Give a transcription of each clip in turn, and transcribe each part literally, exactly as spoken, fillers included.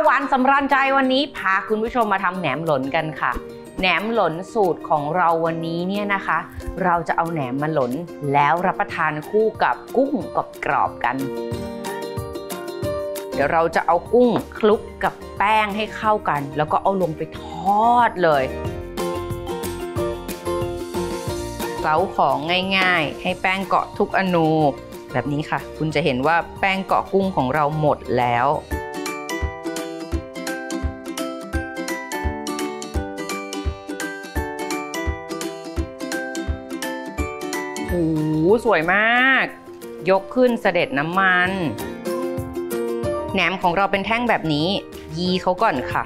หวานสำราญใจวันนี้พาคุณผู้ชมมาทำแหนมหลนกันค่ะแหนมหลนสูตรของเราวันนี้เนี่ยนะคะเราจะเอาแหนมมาหลนแล้วรับประทานคู่กับกุ้งกรอบๆกันเดี๋ยวเราจะเอากุ้งคลุกกับแป้งให้เข้ากันแล้วก็เอาลงไปทอดเลยเล้าของง่ายๆให้แป้งเกาะทุกอนูแบบนี้ค่ะคุณจะเห็นว่าแป้งเกาะกุ้งของเราหมดแล้วโอ้โหสวยมากยกขึ้นเสด็จน้ำมันแหนมของเราเป็นแท่งแบบนี้ยีเขาก่อนค่ะ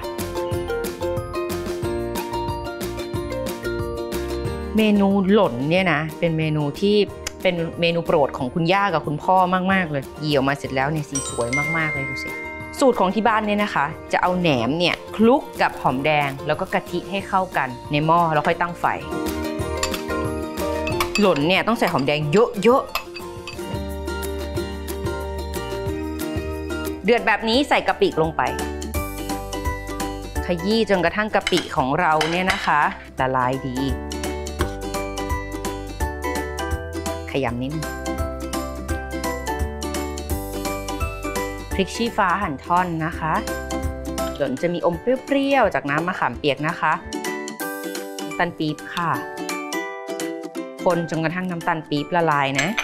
เมนูหล่นเนี่ยนะเป็นเมนูที่เป็นเมนูโปรดของคุณย่ากับคุณพ่อมากๆเลยยีออกมาเสร็จแล้วเนี่ยสีสวยมากๆเลยดูสิสูตรของที่บ้านเนี่ยนะคะจะเอาแหนมเนี่ยคลุกกับหอมแดงแล้วก็กะทิให้เข้ากันในหม้อแล้วค่อยตั้งไฟหล่นเนี่ยต้องใส่หอมแดงเยอะๆเดือดแบบนี้ใส่กะปิลงไปขยี้จนกระทั่งกะปิของเราเนี่ยนะคะละลายดีขยำนิดนึงพริกชี้ฟ้าหั่นท่อนนะคะหล่นจะมีอมเปรี้ยวๆจากน้ำมะขามเปียกนะคะน้ำตาลปี๊บค่ะคนจนกระทั่งน้ำตาลปี๊บละลายนะ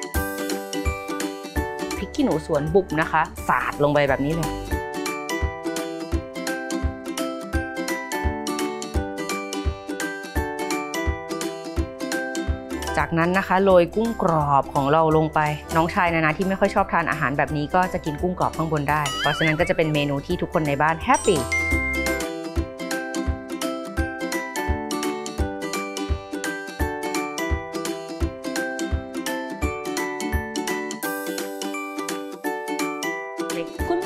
พริกขี้หนูสวนบุบนะคะสาดลงไปแบบนี้เลยจากนั้นนะคะโรยกุ้งกรอบของเราลงไปน้องชายนานาที่ไม่ค่อยชอบทานอาหารแบบนี้ก็จะกินกุ้งกรอบข้างบนได้เพราะฉะนั้นก็จะเป็นเมนูที่ทุกคนในบ้านแฮปปี้คุณ